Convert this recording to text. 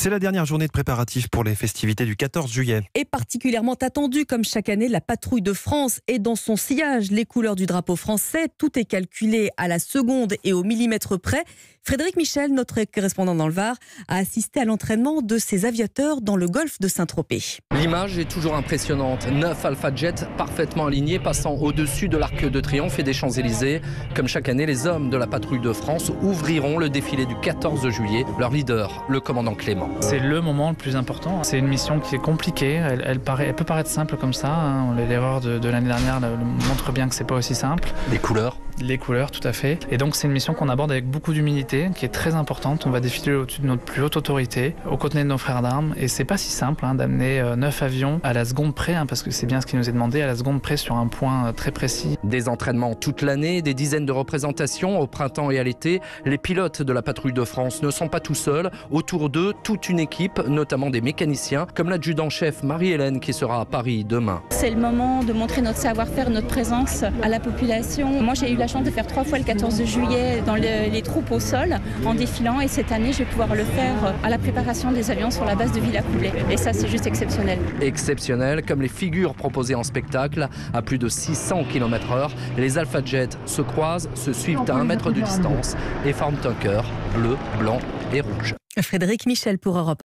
C'est la dernière journée de préparatifs pour les festivités du 14 juillet. Et particulièrement attendue, comme chaque année, la patrouille de France est dans son sillage. Les couleurs du drapeau français, tout est calculé à la seconde et au millimètre près. Frédéric Michel, notre correspondant dans le Var, a assisté à l'entraînement de ces aviateurs dans le golfe de Saint-Tropez. L'image est toujours impressionnante. 9 Alpha Jets parfaitement alignés, passant au-dessus de l'Arc de Triomphe et des Champs-Élysées. Comme chaque année, les hommes de la patrouille de France ouvriront le défilé du 14 juillet. Leur leader, le commandant Clément. C'est le moment le plus important. C'est une mission qui est compliquée. Elle peut paraître simple comme ça. L'erreur de l'année dernière montre bien que c'est pas aussi simple. Les couleurs, tout à fait. Et donc c'est une mission qu'on aborde avec beaucoup d'humilité, qui est très importante. On va défiler au-dessus de notre plus haute autorité, aux côtés de nos frères d'armes. Et c'est pas si simple d'amener 9 avions à la seconde près, parce que c'est bien ce qui nous est demandé, à la seconde près sur un point très précis. Des entraînements toute l'année, des dizaines de représentations au printemps et à l'été. Les pilotes de la patrouille de France ne sont pas tout seuls. Autour d'eux, toute une équipe, notamment des mécaniciens, comme l'adjudant-chef Marie-Hélène qui sera à Paris demain. C'est le moment de montrer notre savoir-faire, notre présence à la population. Moi, j'ai eu la chance de faire 3 fois le 14 juillet dans les troupes au sol en défilant, et cette année, je vais pouvoir le faire à la préparation des avions sur la base de Villacoublay. Et ça, c'est juste exceptionnel. Exceptionnel, comme les figures proposées en spectacle. À plus de 600 km/h, les Alpha Jets se croisent, se suivent à 1 mètre de distance et forment un cœur bleu, blanc et rouge. Frédéric Michel pour Europe.